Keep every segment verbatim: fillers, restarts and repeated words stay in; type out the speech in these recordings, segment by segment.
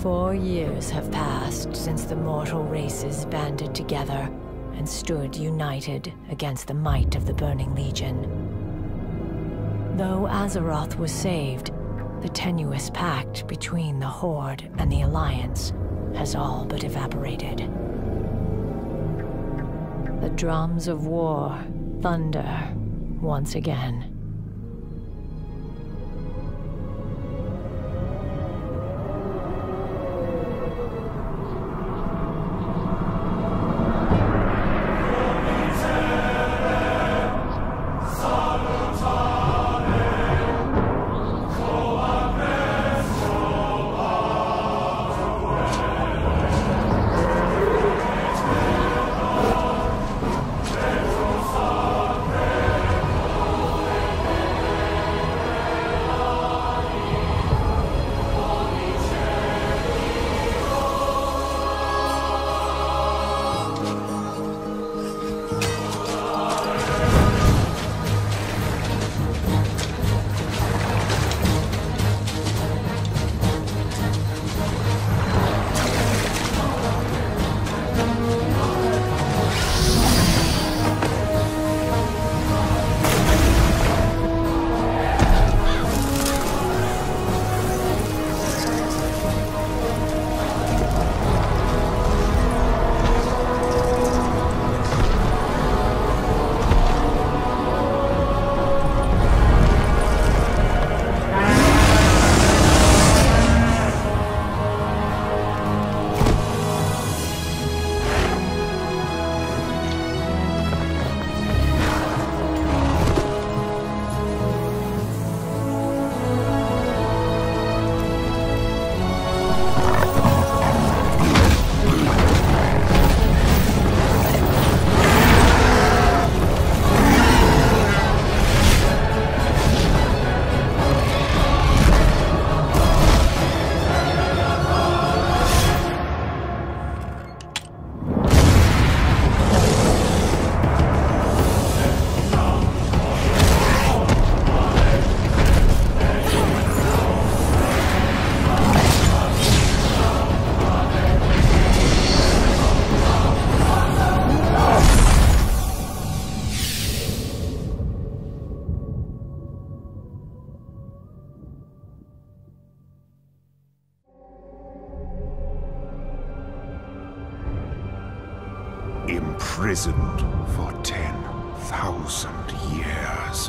Four years have passed since the mortal races banded together and stood united against the might of the Burning Legion. Though Azeroth was saved, the tenuous pact between the Horde and the Alliance has all but evaporated. The drums of war thunder once again. Imprisoned for ten thousand years.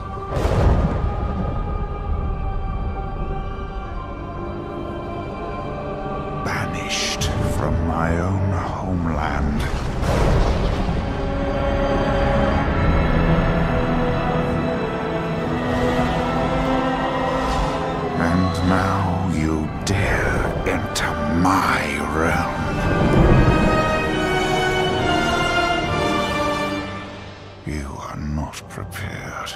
Banished from my own homeland. And now you dare enter my realm. You are not prepared.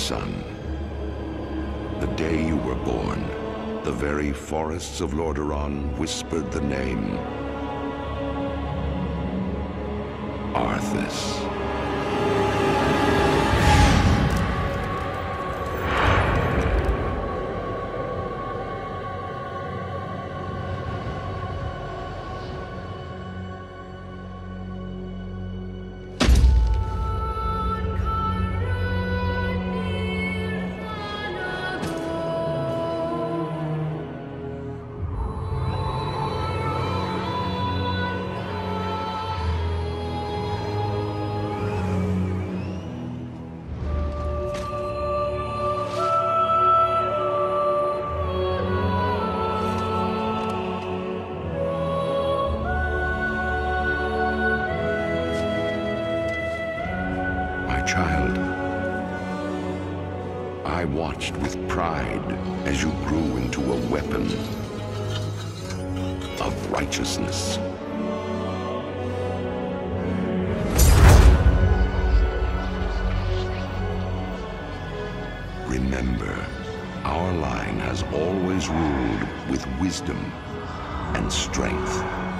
son. The day you were born, the very forests of Lordaeron whispered the name Arthas. Child, I watched with pride as you grew into a weapon of righteousness. Remember, our line has always ruled with wisdom and strength.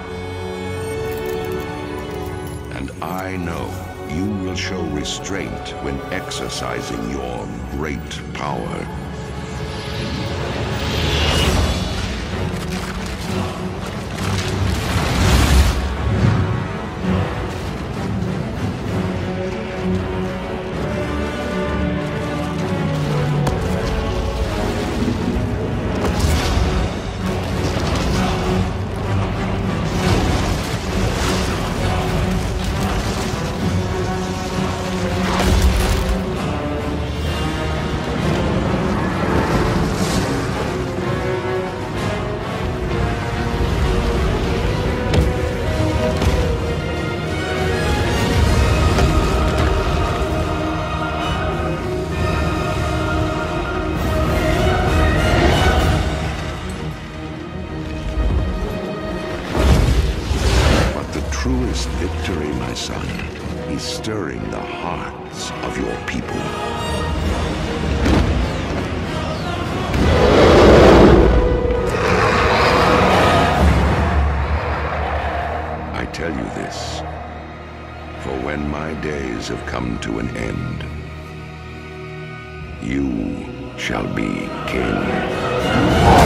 And I know you will show restraint when exercising your great power. Truest victory, my son, is stirring the hearts of your people. I tell you this, for when my days have come to an end, you shall be king.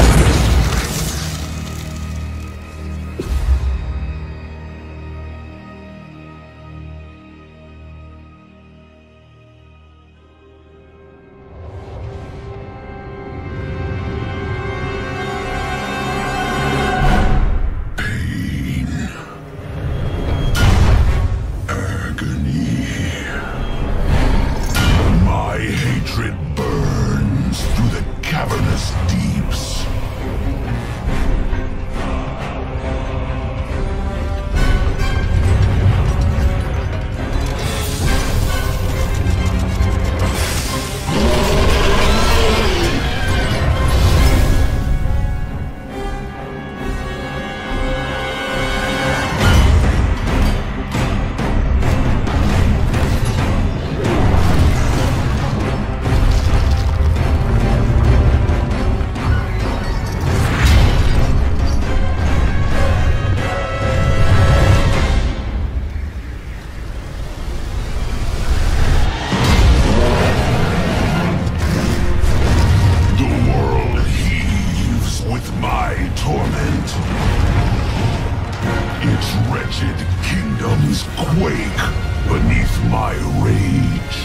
Quake beneath my rage.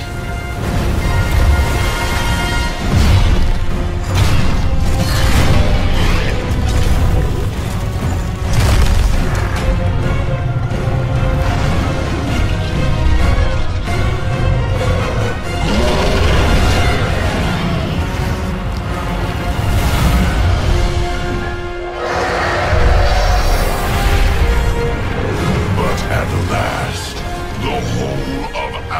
The whole of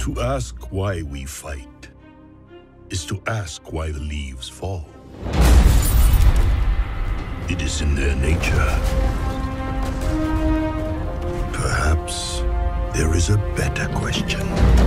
To ask why we fight is to ask why the leaves fall. It is in their nature. Perhaps there is a better question.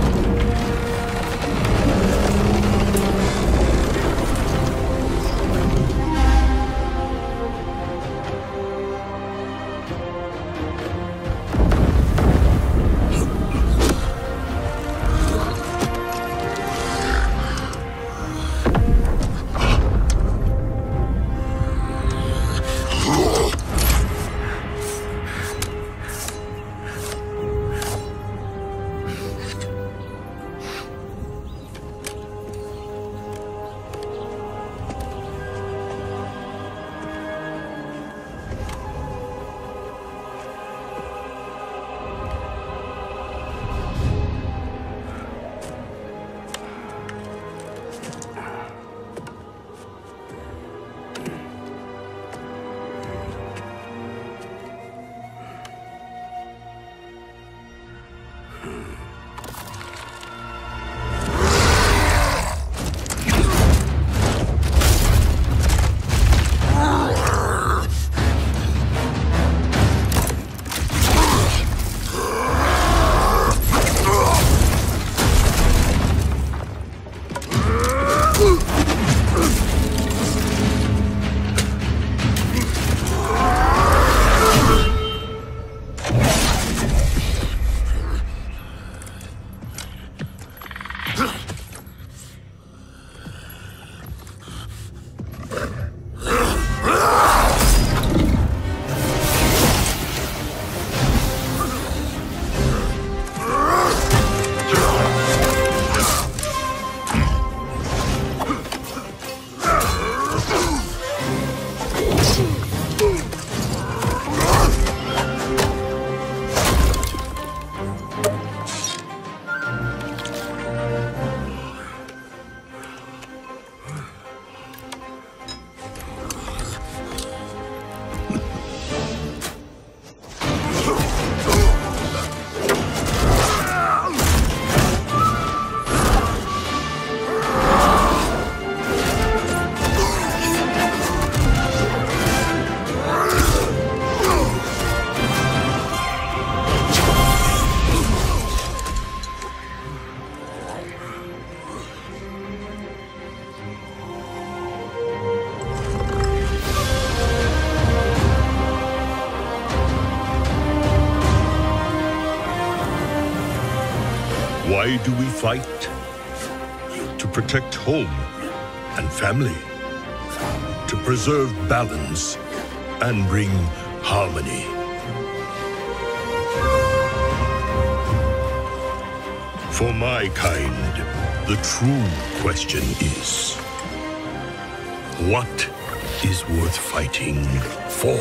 Why do we fight? To protect home and family. To preserve balance and bring harmony. For my kind, the true question is, what is worth fighting for?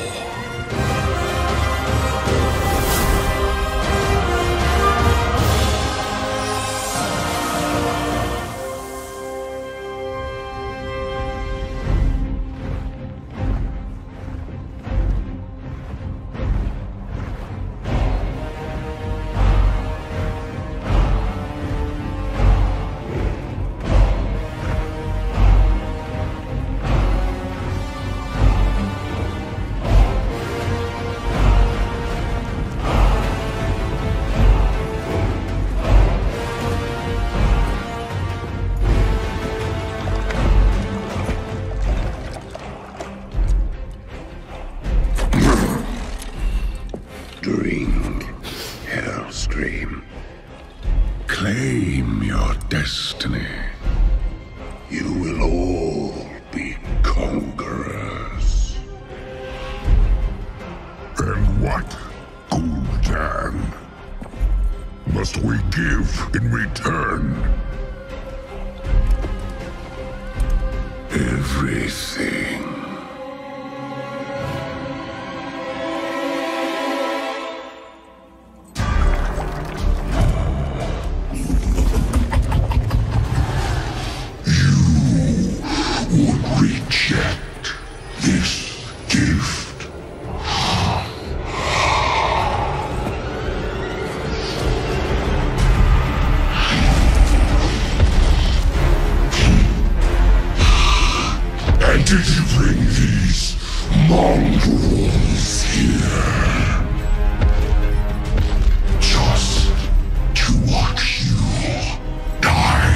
Drink, Hellscream. Claim your destiny. You will all be conquerors. And what, Gul'dan, must we give in return? Everything. Reject this gift. mongrels here. Just to watch you die.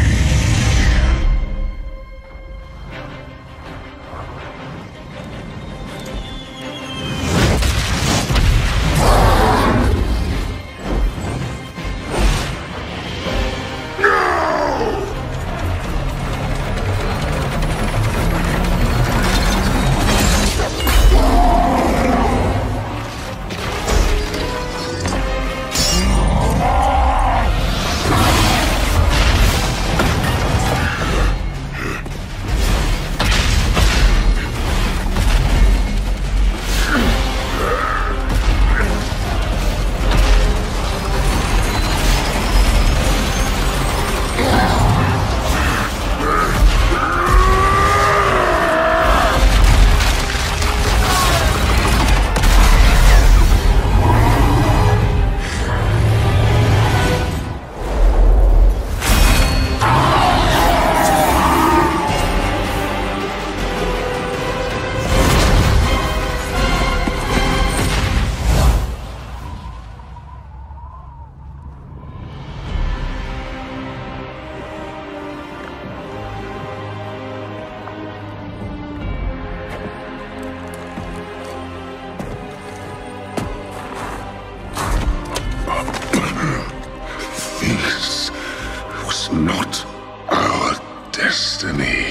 Not our destiny.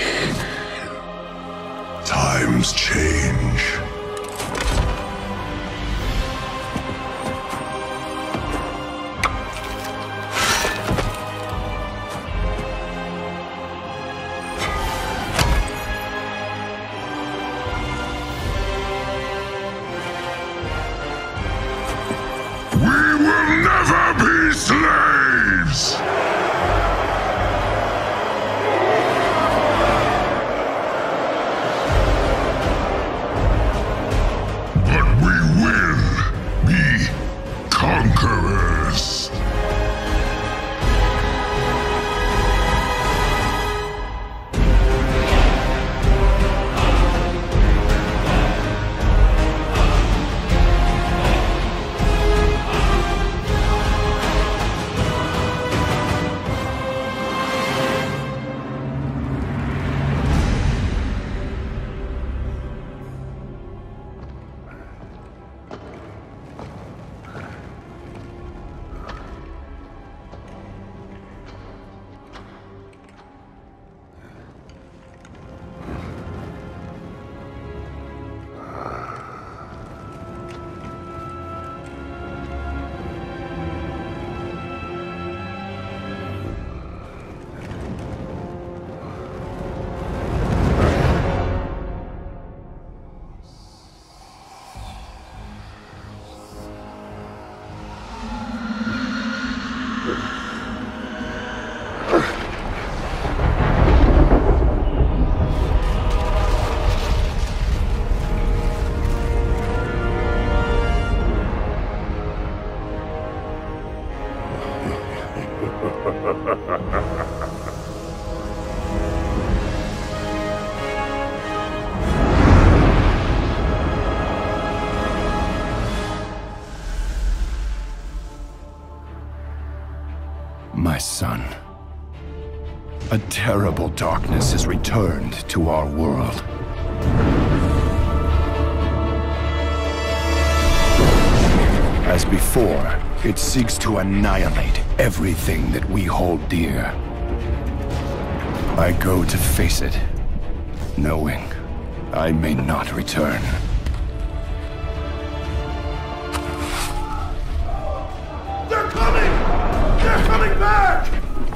Times change. We will never be slaves! Conquerors. My son, a terrible darkness has returned to our world. As before, it seeks to annihilate everything that we hold dear. I go to face it, knowing I may not return. They're coming! They're coming back!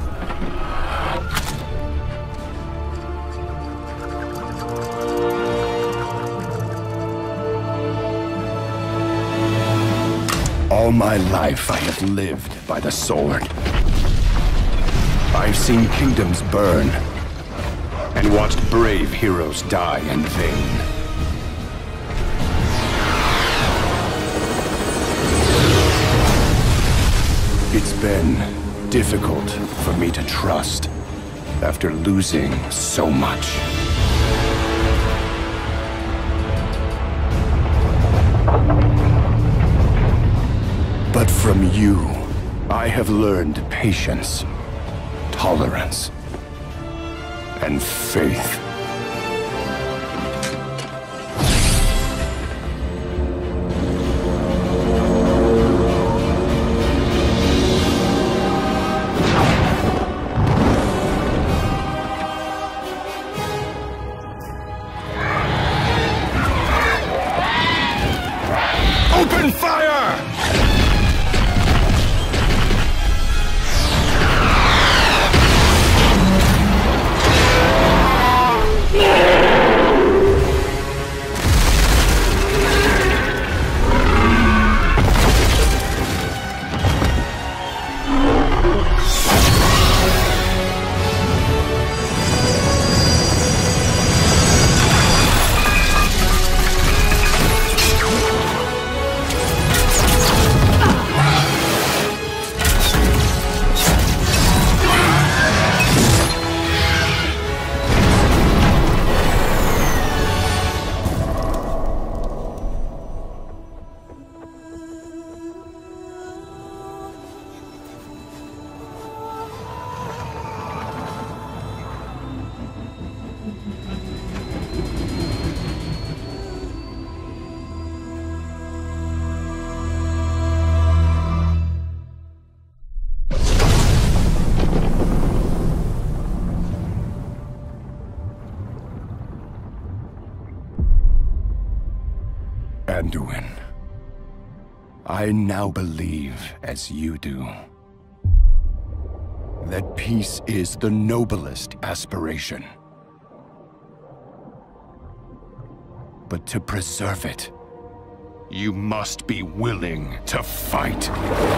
All my life I have lived by the sword. I've seen kingdoms burn, and watched brave heroes die in vain. It's been difficult for me to trust after losing so much. From you, I have learned patience, tolerance, and faith. Open fire! Anduin, I now believe, as you do, that peace is the noblest aspiration. But to preserve it, you must be willing to fight.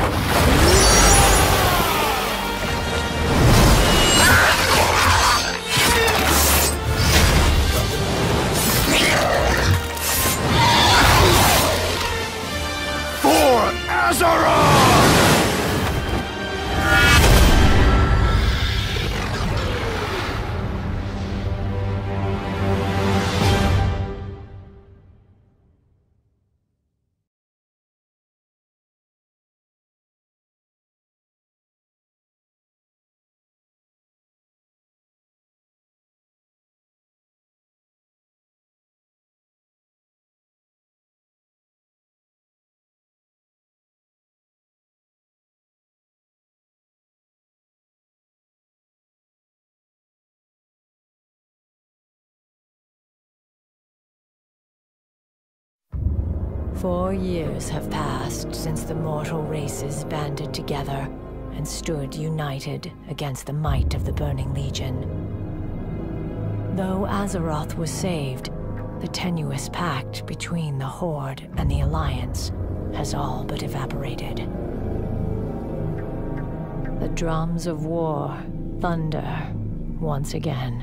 Azeroth! Four years have passed since the mortal races banded together and stood united against the might of the Burning Legion. Though Azeroth was saved, the tenuous pact between the Horde and the Alliance has all but evaporated. The drums of war thunder once again.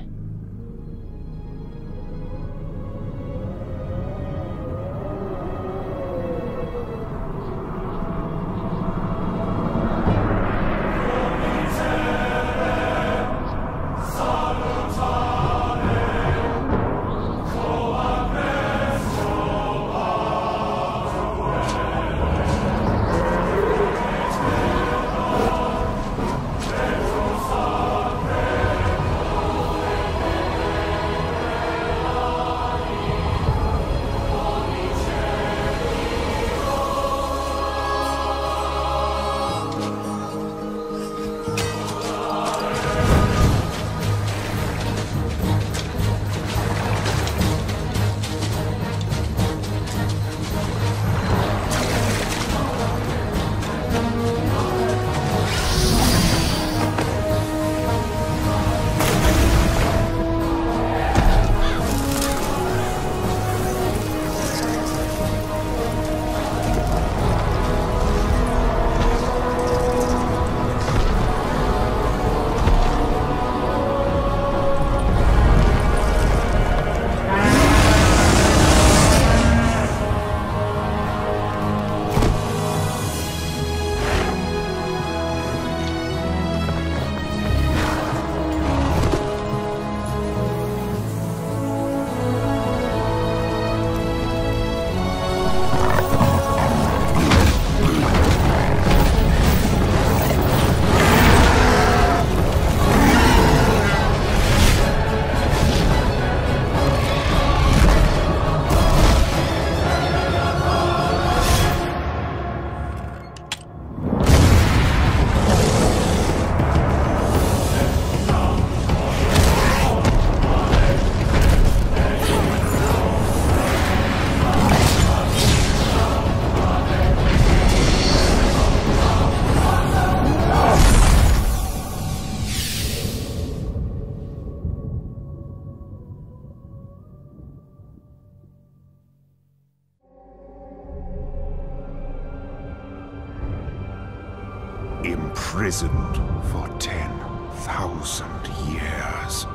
imprisoned for ten thousand years.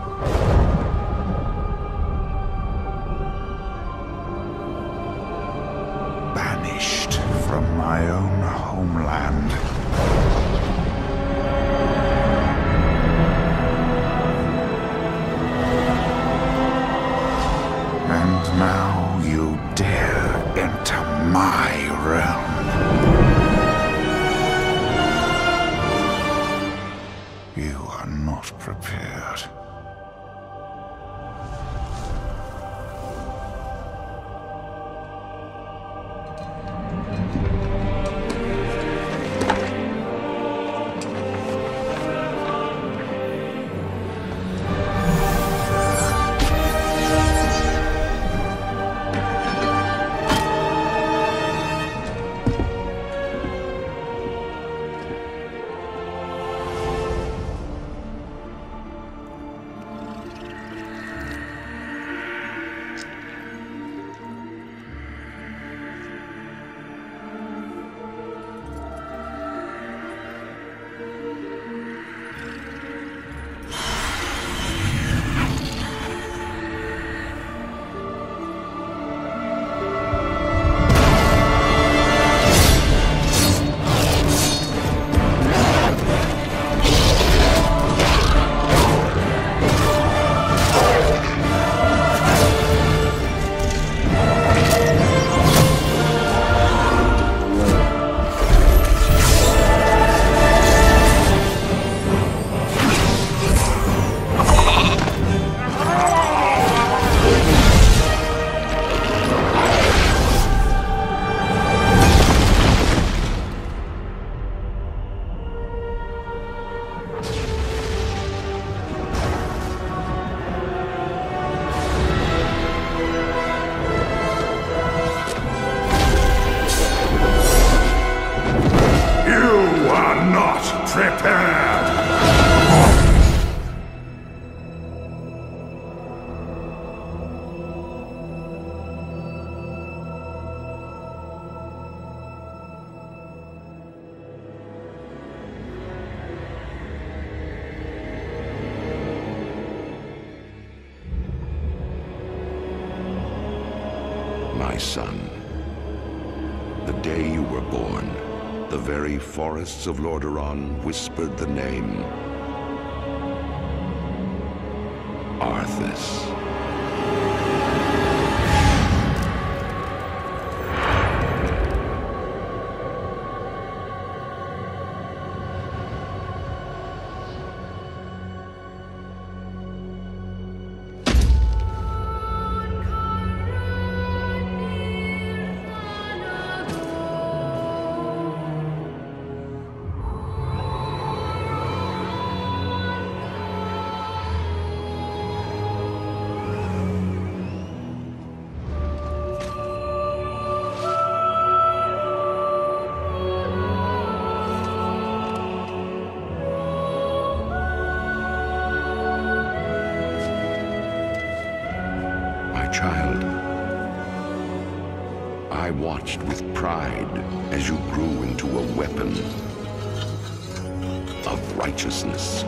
Banished from my own homeland. And now you dare enter my realm. You are not prepared. My son, the day you were born, the very forests of Lordaeron whispered the name Arthas. Child, I watched with pride as you grew into a weapon of righteousness.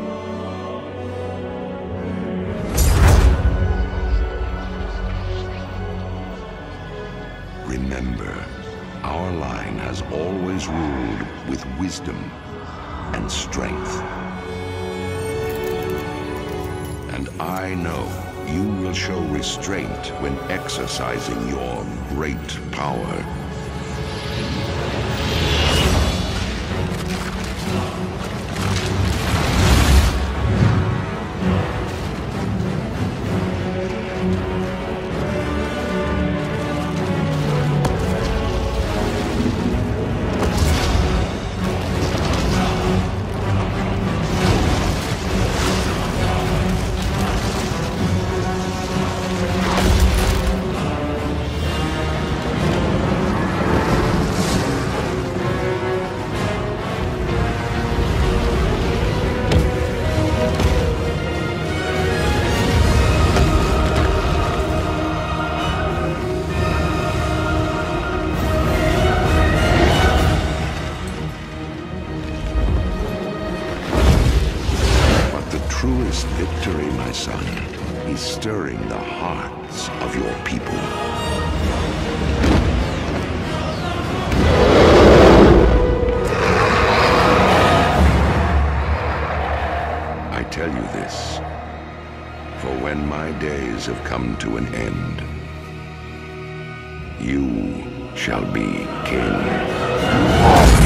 Remember, our line has always ruled with wisdom and strength. And I know you will show restraint when exercising your great power. come to an end. You shall be king.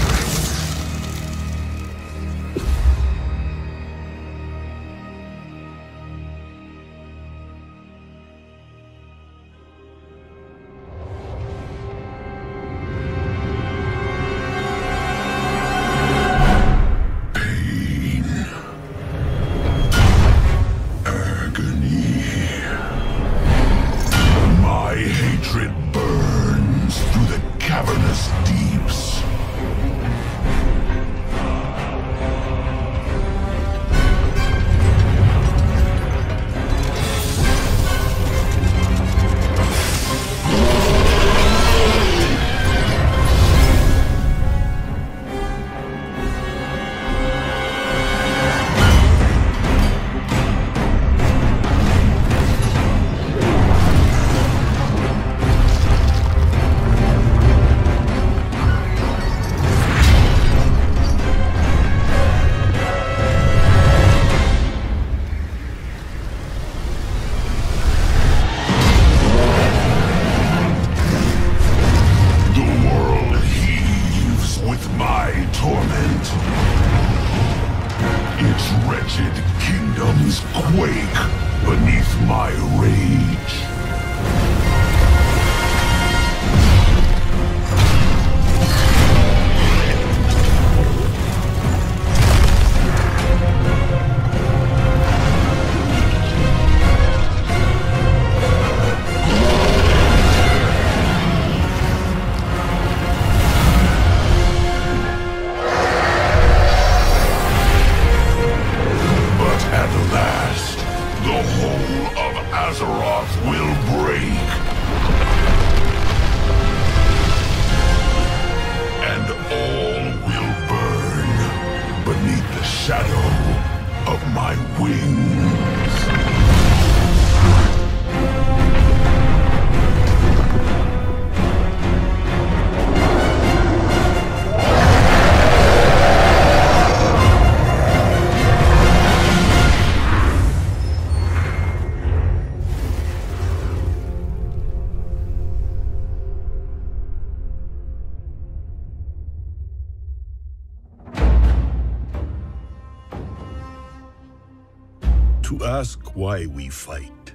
To ask why we fight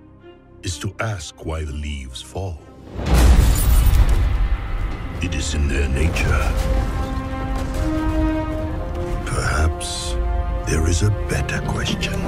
is to ask why the leaves fall. It is in their nature. Perhaps there is a better question.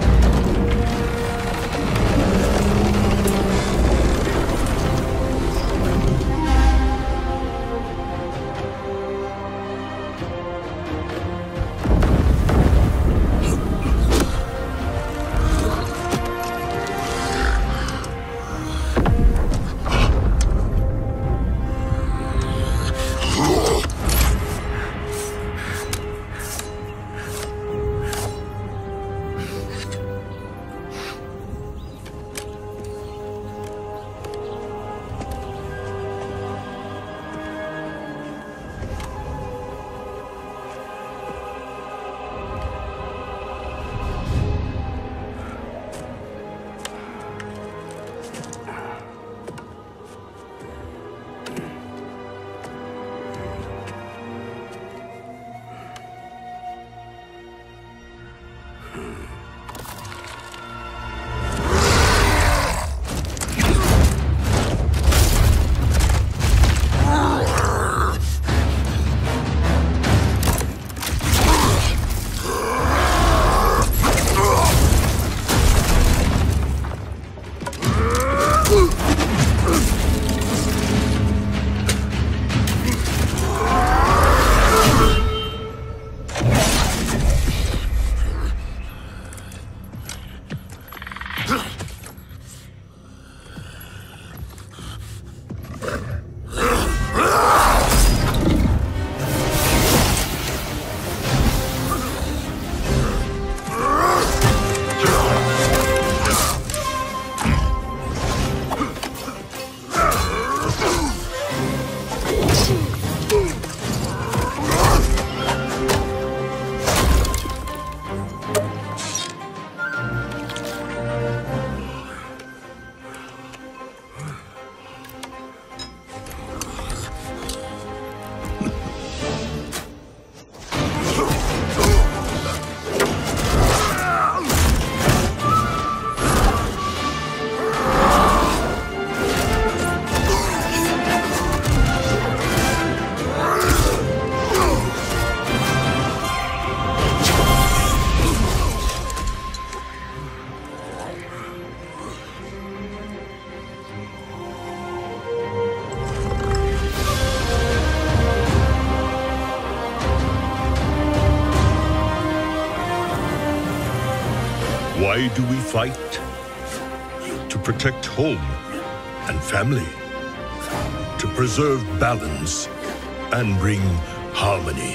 Why do we fight? To protect home and family. To preserve balance and bring harmony.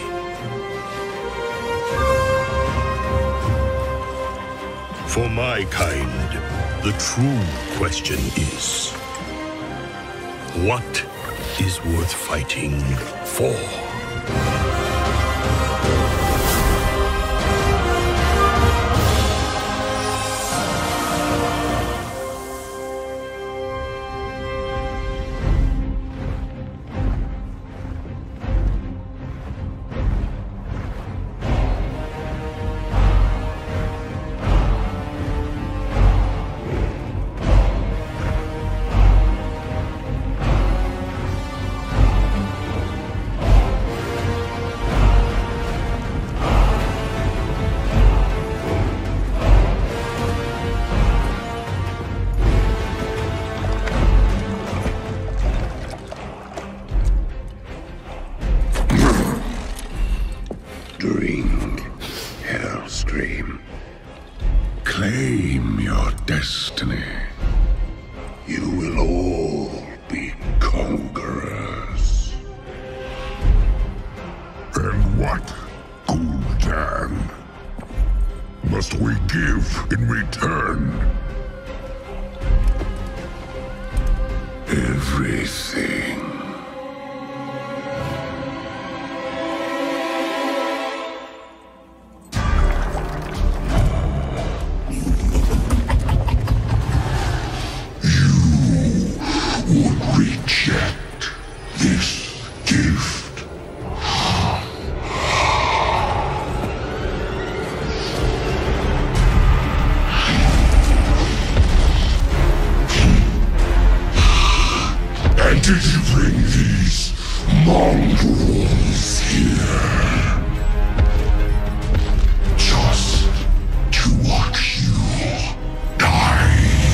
For my kind, the true question is, what is worth fighting for? Drink, Hellscream. Claim your destiny. You will all be conquerors. And what, Gul'dan, must we give in return? Everything. Reject this gift. And did you bring these mongrels here just to watch you die?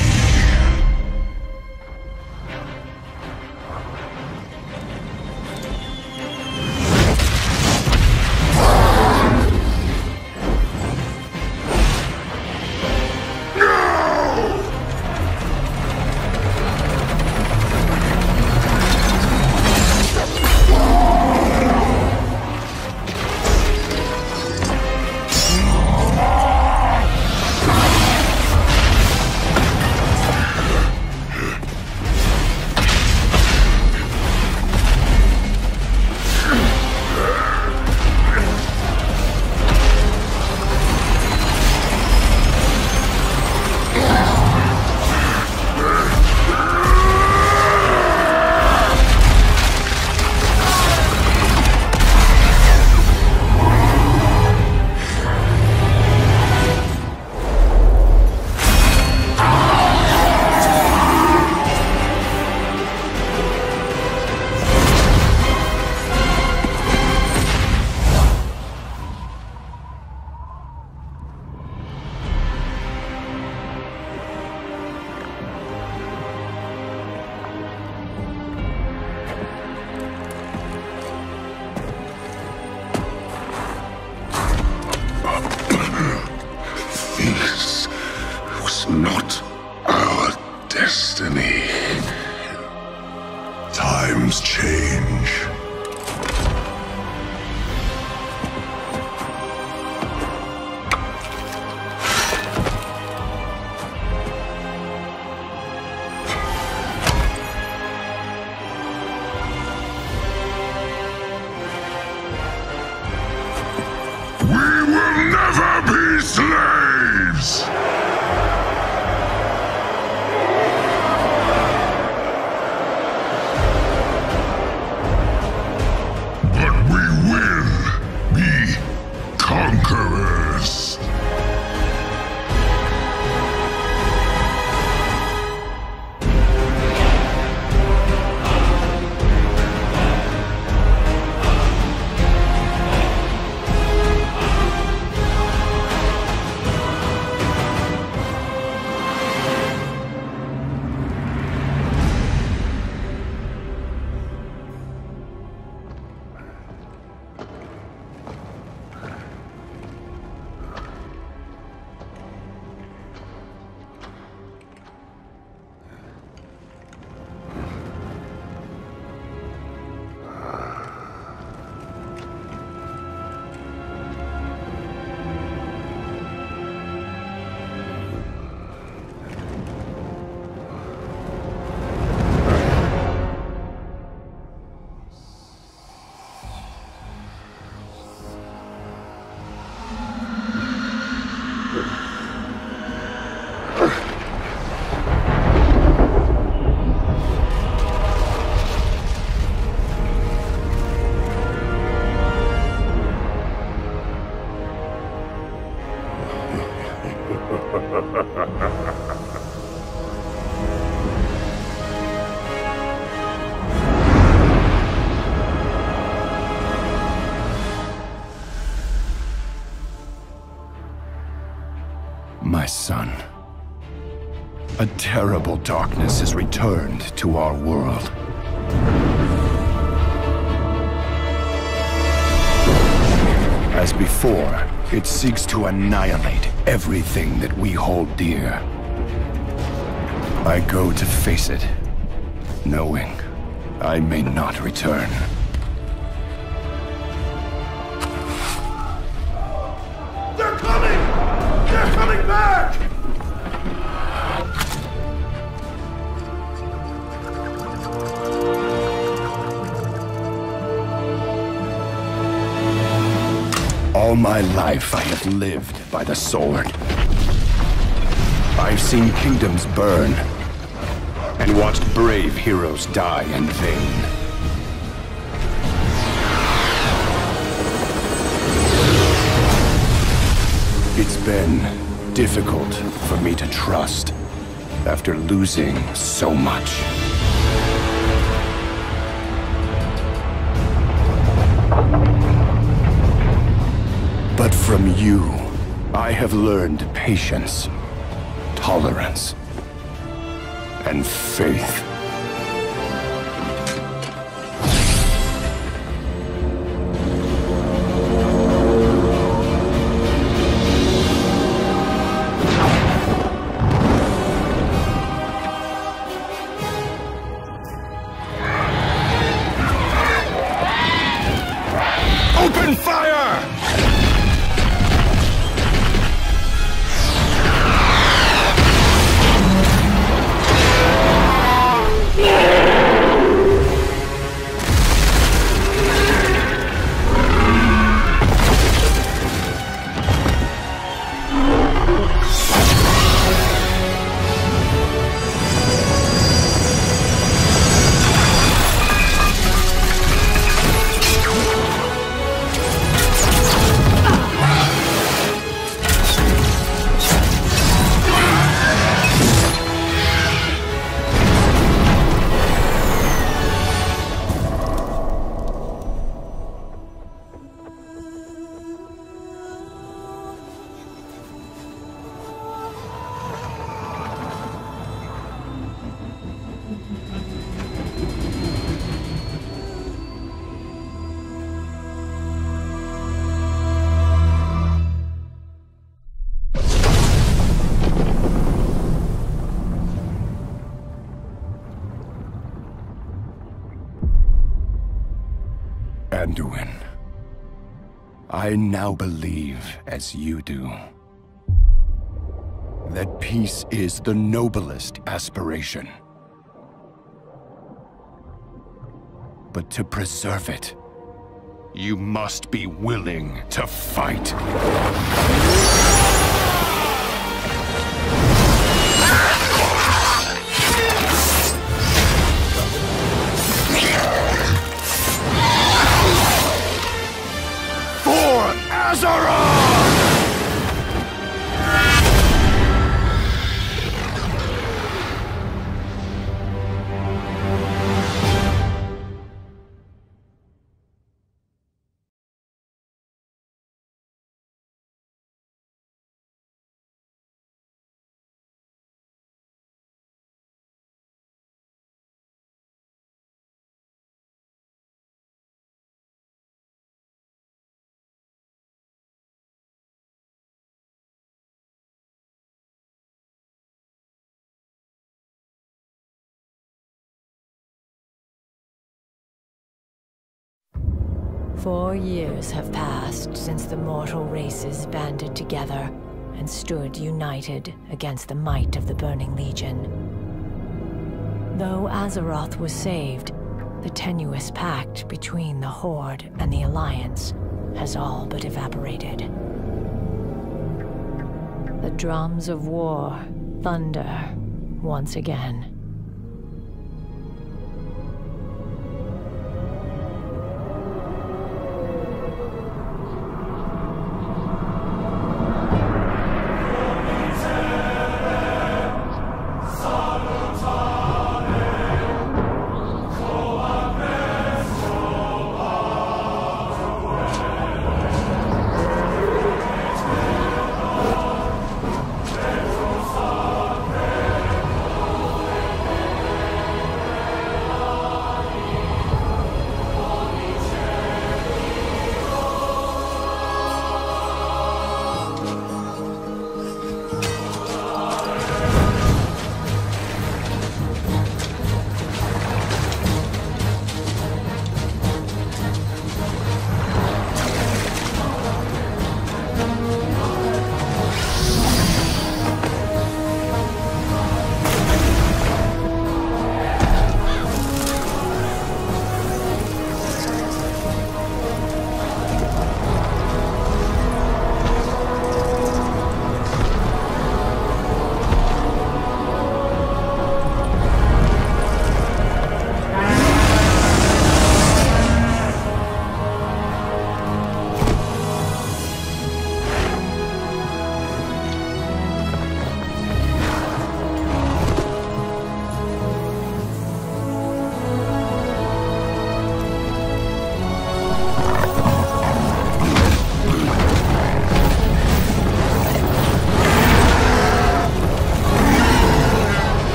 Not our destiny. Times change. We will never be slaves! Conquerors. A terrible darkness has returned to our world. As before, it seeks to annihilate everything that we hold dear. I go to face it, knowing I may not return. They're coming! They're coming back! All my life I have lived by the sword. I've seen kingdoms burn, and watched brave heroes die in vain. It's been difficult for me to trust after losing so much. But from you, I have learned patience, tolerance, and faith. Open fire! Anduin, I now believe, as you do, that peace is the noblest aspiration. But to preserve it, you must be willing to fight. Azeroth! Four years have passed since the mortal races banded together and stood united against the might of the Burning Legion. Though Azeroth was saved, the tenuous pact between the Horde and the Alliance has all but evaporated. The drums of war thunder once again.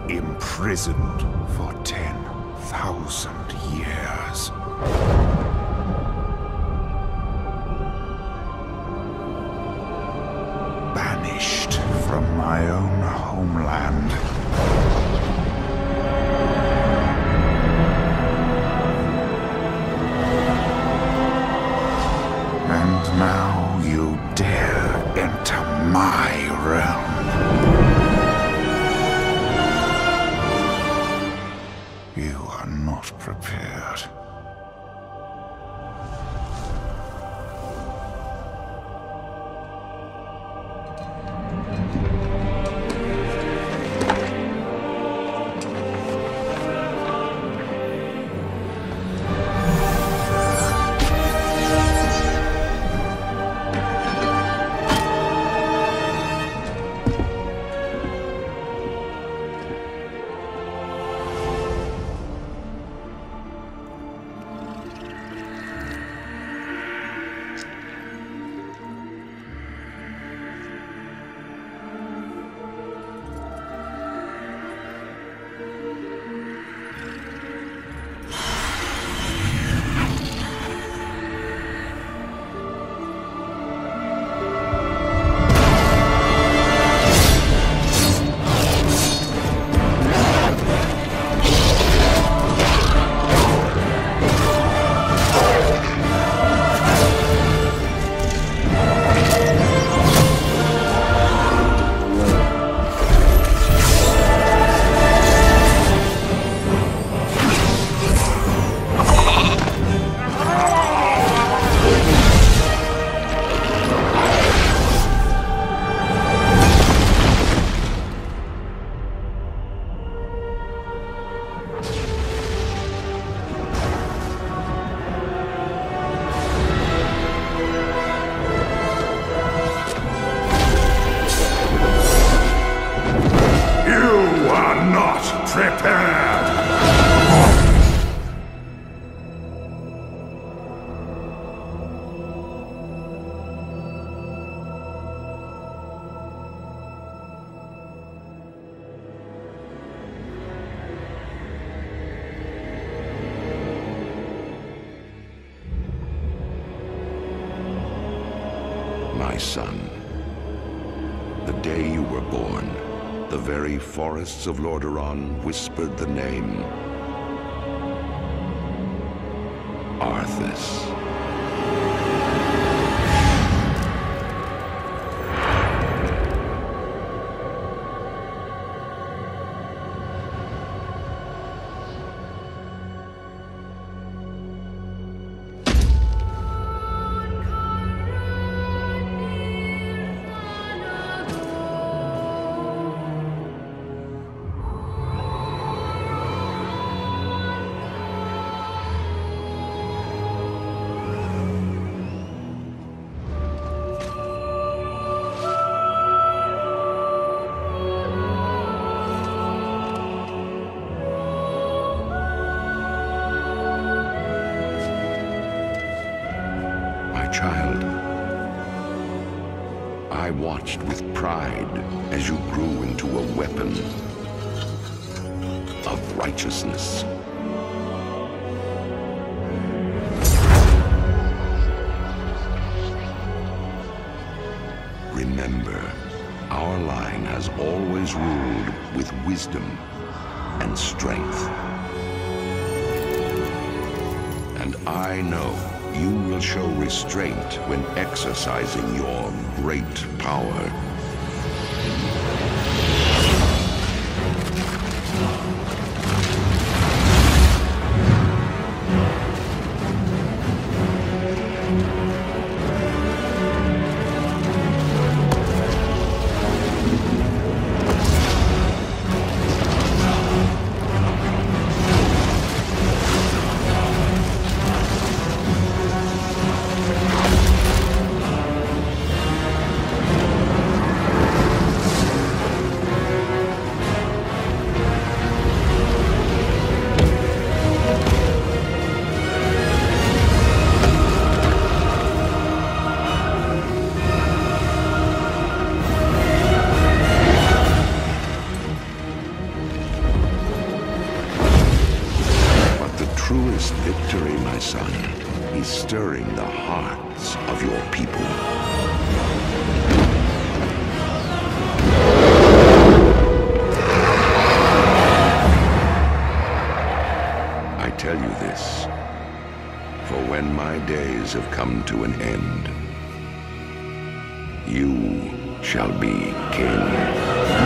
imprisoned for ten thousand years. Banished from my own homeland. And now you dare enter my realm. You are not prepared. My son, the day you were born, the very forests of Lordaeron whispered the name Arthas. Child, I watched with pride as you grew into a weapon of righteousness. Remember, our line has always ruled with wisdom and strength. And I know you will show restraint when exercising your great power. stirring the hearts of your people. I tell you this, for when my days have come to an end, you shall be king.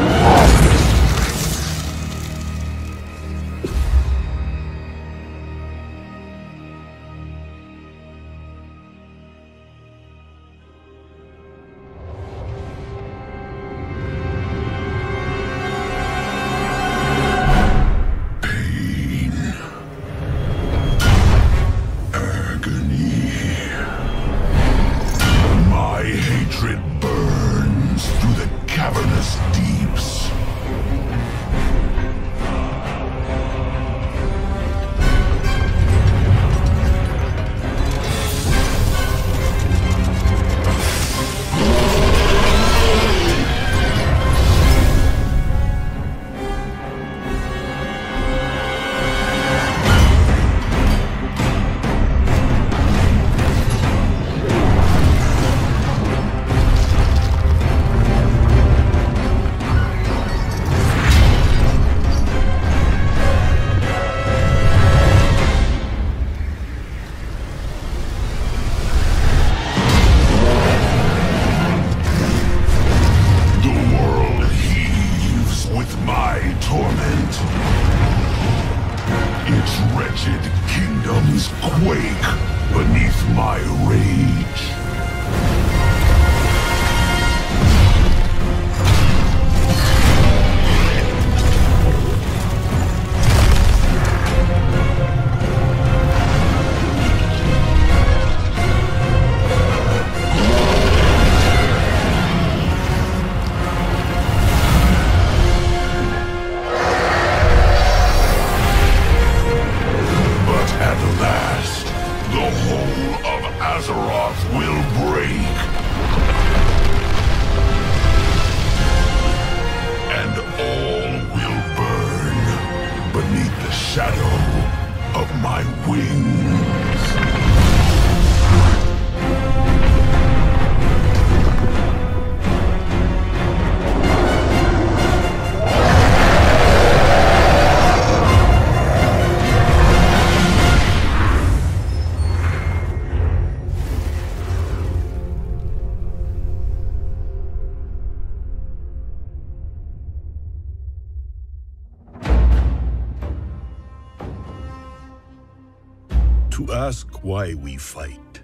To ask why we fight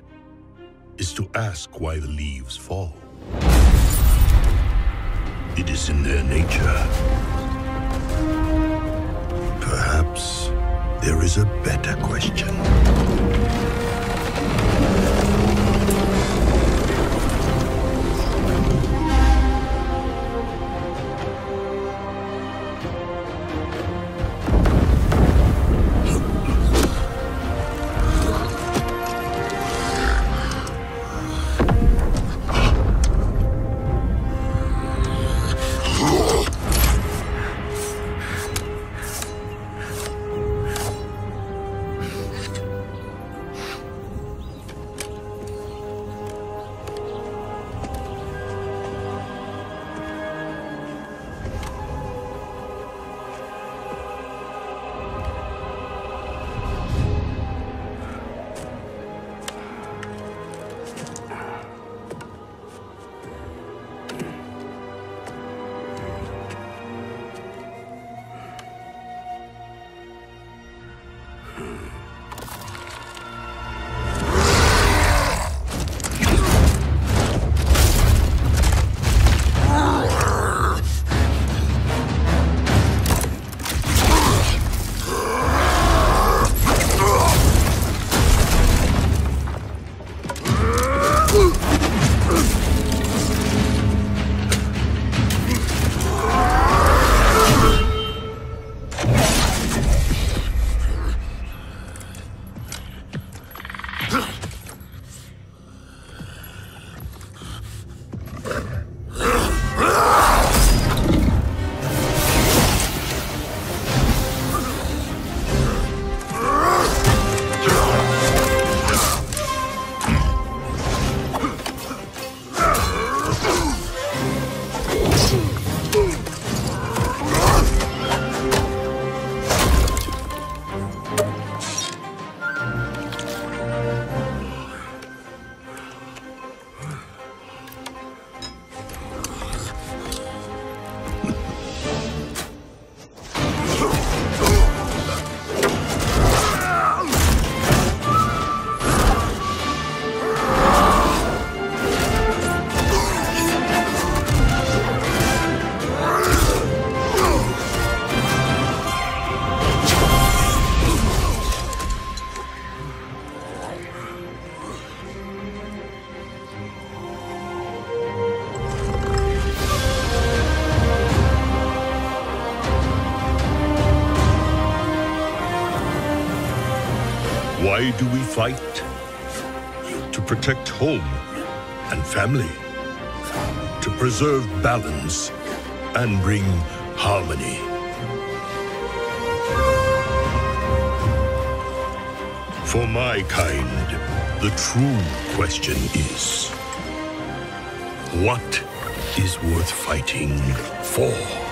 is to ask why the leaves fall. It is in their nature. Perhaps there is a better question. Why do we fight? To protect home and family. To preserve balance and bring harmony. For my kind, the true question is, what is worth fighting for?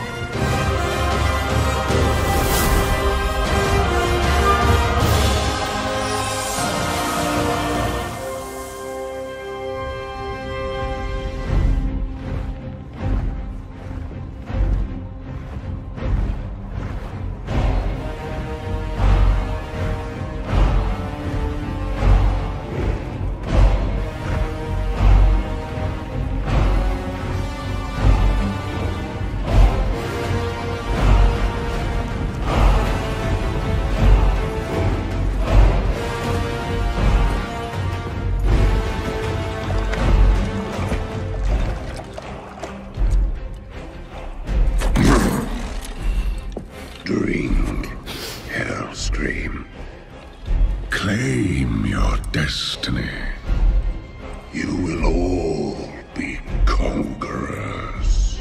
Drink, Hellscream. Claim your destiny. You will all be conquerors.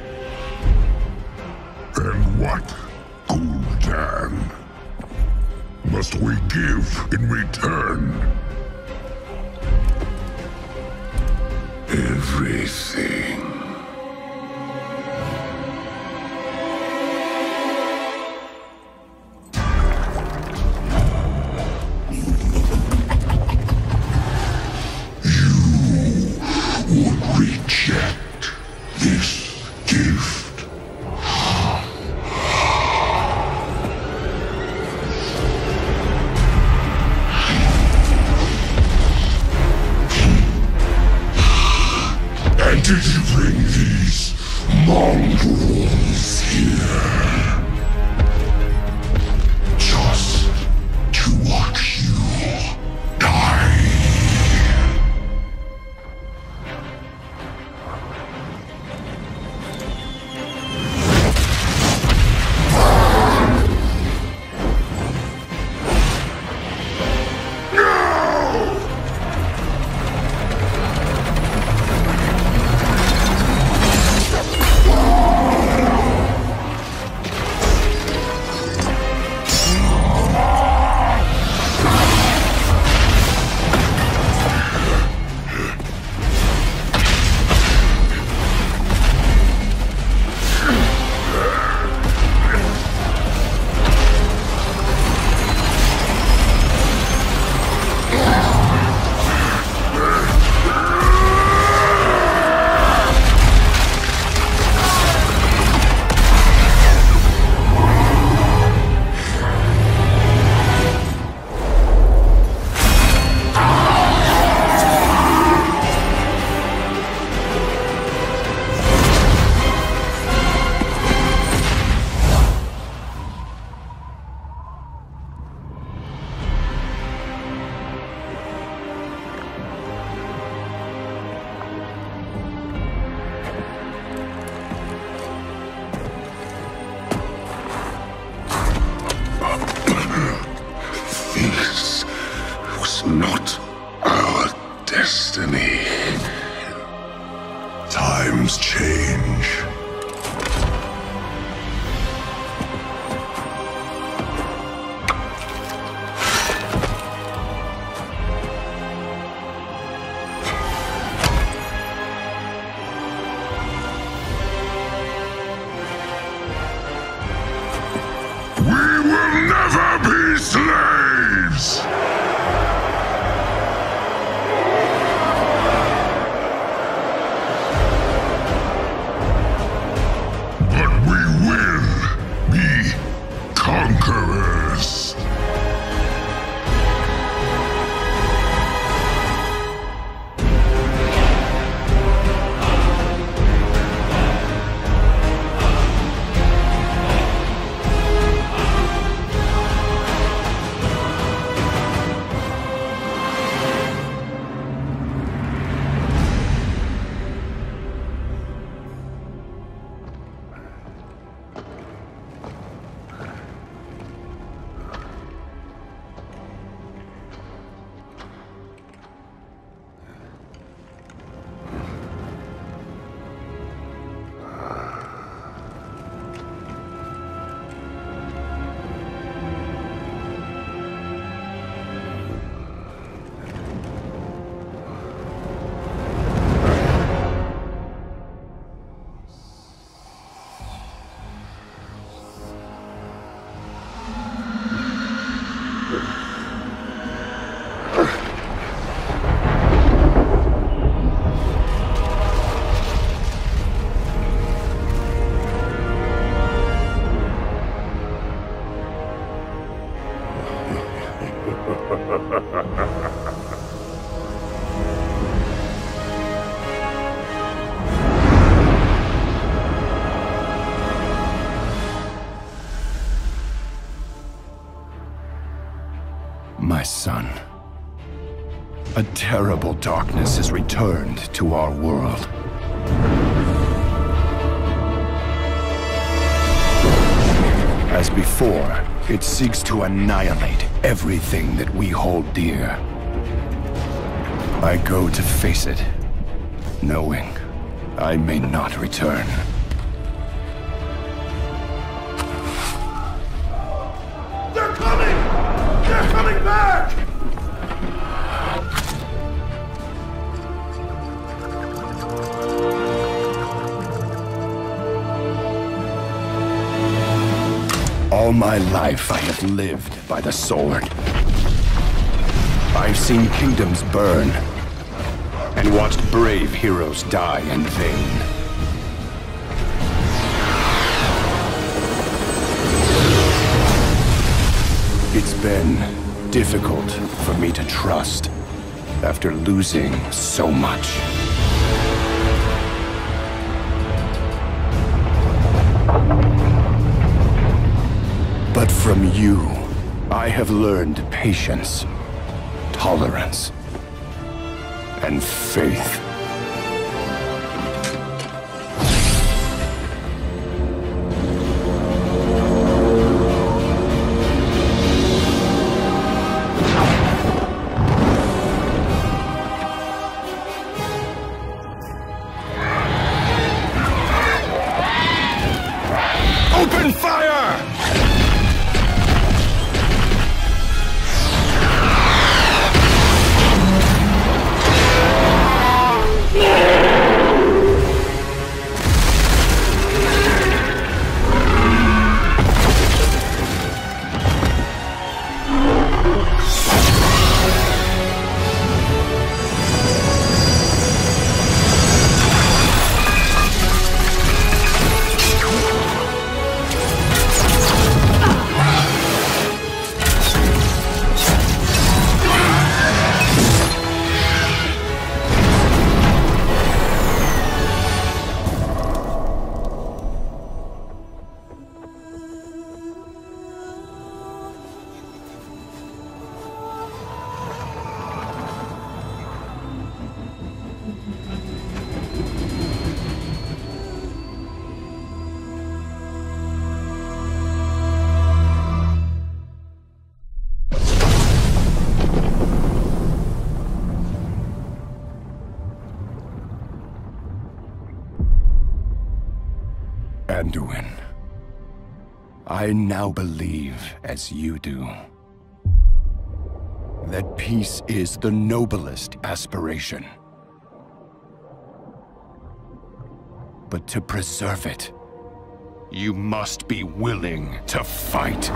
And what, Gul'dan, must we give in return? Everything. Reject this gift. And did you bring these mongrels here just to watch you die? Not our destiny. Times change. We will never be slaves! A terrible darkness has returned to our world. As before, it seeks to annihilate everything that we hold dear. I go to face it, knowing I may not return. They're coming! They're coming back! All my life I have lived by the sword. I've seen kingdoms burn, and watched brave heroes die in vain. It's been difficult for me to trust after losing so much. But from you, I have learned patience, tolerance, and faith. Open fire! Anduin, I now believe, as you do, that peace is the noblest aspiration. But to preserve it, you must be willing to fight.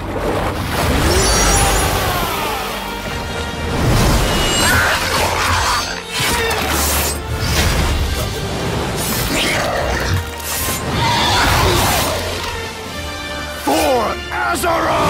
For Azeroth!